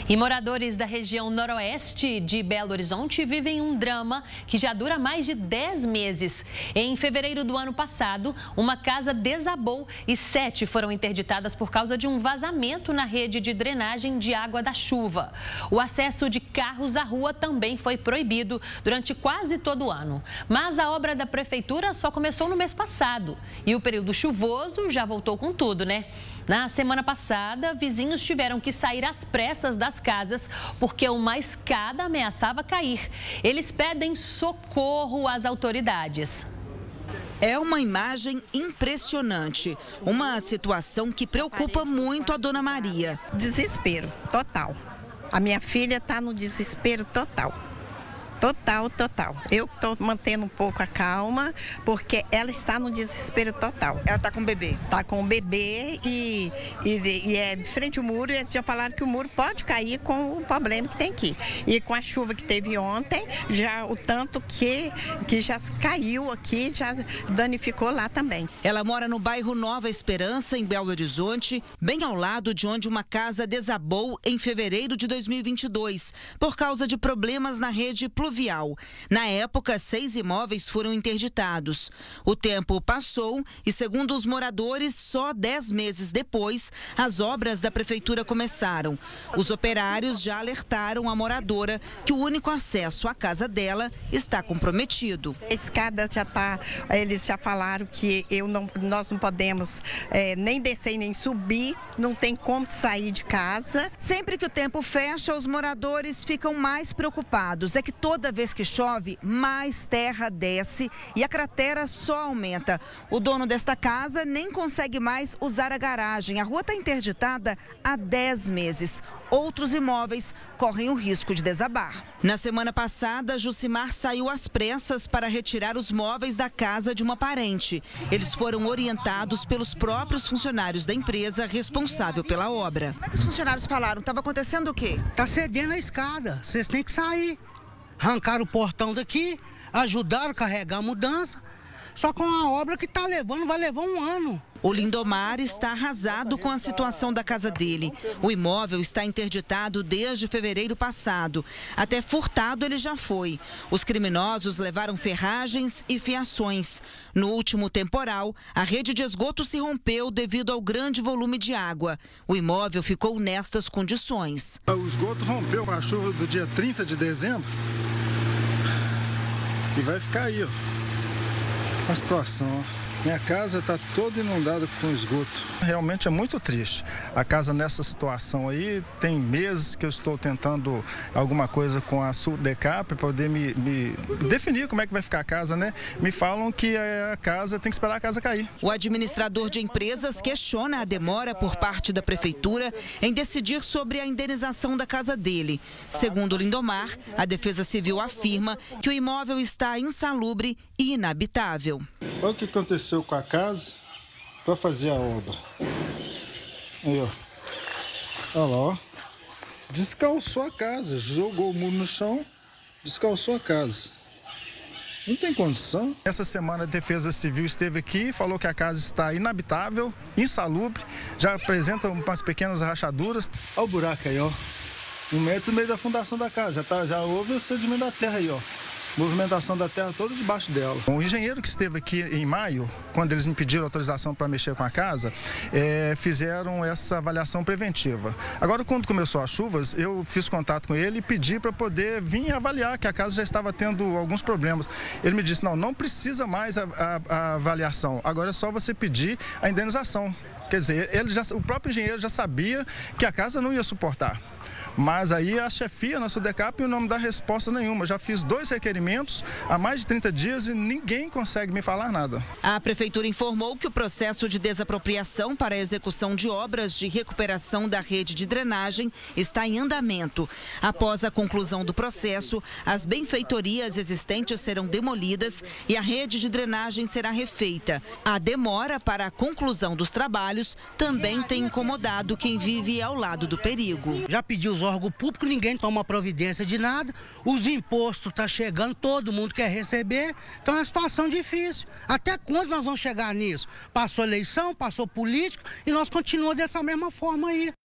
E moradores da região noroeste de Belo Horizonte vivem um drama que já dura mais de 10 meses. Em fevereiro do ano passado, uma casa desabou e 7 foram interditadas por causa de um vazamento na rede de drenagem de água da chuva. O acesso de carros à rua também foi proibido durante quase todo o ano. Mas a obra da prefeitura só começou no mês passado e o período chuvoso já voltou com tudo, né? Na semana passada, vizinhos tiveram que sair às pressas das casas porque uma escada ameaçava cair. Eles pedem socorro às autoridades. É uma imagem impressionante, uma situação que preocupa muito a dona Maria. Desespero total. A minha filha está no desespero total. Total. Eu estou mantendo um pouco a calma, porque ela está no desespero total. Ela está com o bebê? Está com o bebê e é de frente ao muro. Eles já falaram que o muro pode cair com o problema que tem aqui. E com a chuva que teve ontem, já o tanto que já caiu aqui, já danificou lá também. Ela mora no bairro Nova Esperança, em Belo Horizonte, bem ao lado de onde uma casa desabou em fevereiro de 2022, por causa de problemas na rede pluvial. Na época, 6 imóveis foram interditados. O tempo passou e, segundo os moradores, só 10 meses depois, as obras da prefeitura começaram. Os operários já alertaram a moradora que o único acesso à casa dela está comprometido. A escada já está, eles já falaram que nós não podemos nem descer nem subir, não tem como sair de casa. Sempre que o tempo fecha, os moradores ficam mais preocupados. É que toda vez que chove, mais terra desce e a cratera só aumenta. O dono desta casa nem consegue mais usar a garagem. A rua está interditada há 10 meses. Outros imóveis correm o risco de desabar. Na semana passada, Jucimar saiu às pressas para retirar os móveis da casa de uma parente. Eles foram orientados pelos próprios funcionários da empresa responsável pela obra. Como é que os funcionários falaram? Estava acontecendo o quê? Está cedendo a escada, vocês têm que sair. Arrancaram o portão daqui, ajudaram a carregar a mudança, só com a obra que está levando, vai levar um ano. O Lindomar está arrasado com a situação da casa dele. O imóvel está interditado desde fevereiro passado. Até furtado ele já foi. Os criminosos levaram ferragens e fiações. No último temporal, a rede de esgoto se rompeu devido ao grande volume de água. O imóvel ficou nestas condições. O esgoto rompeu com a chuva do dia 30 de dezembro e vai ficar aí, ó, a situação, ó. Minha casa está toda inundada com esgoto. Realmente é muito triste. A casa nessa situação aí, tem meses que eu estou tentando alguma coisa com a Suldecap para poder me definir como é que vai ficar a casa, né? Me falam que a casa tem que esperar a casa cair. O administrador de empresas questiona a demora por parte da prefeitura em decidir sobre a indenização da casa dele. Segundo Lindomar, a Defesa Civil afirma que o imóvel está insalubre e inabitável. Olha o que aconteceu com a casa para fazer a obra. Aí, ó. Olha lá, ó. Descalçou a casa, jogou o muro no chão, descalçou a casa. Não tem condição. Essa semana a Defesa Civil esteve aqui, falou que a casa está inabitável, insalubre, já apresenta umas pequenas rachaduras. Olha o buraco aí, ó. 1 metro e meio da fundação da casa, já houve o sedimento da terra aí, ó. Movimentação da terra toda debaixo dela. O engenheiro que esteve aqui em maio, quando eles me pediram autorização para mexer com a casa, fizeram essa avaliação preventiva. Agora, quando começou as chuvas, eu fiz contato com ele e pedi para poder vir avaliar, que a casa já estava tendo alguns problemas. Ele me disse, não precisa mais a avaliação, agora é só você pedir a indenização. Quer dizer, o próprio engenheiro já sabia que a casa não ia suportar. Mas aí a chefia na Suldecap não me dá resposta nenhuma. Já fiz 2 requerimentos há mais de 30 dias e ninguém consegue me falar nada. A prefeitura informou que o processo de desapropriação para a execução de obras de recuperação da rede de drenagem está em andamento. Após a conclusão do processo, as benfeitorias existentes serão demolidas e a rede de drenagem será refeita. A demora para a conclusão dos trabalhos também tem incomodado quem vive ao lado do perigo. Já pedi os órgão público, ninguém toma providência de nada, os impostos estão chegando, todo mundo quer receber, então é uma situação difícil. Até quando nós vamos chegar nisso? Passou eleição, passou político e nós continuamos dessa mesma forma aí.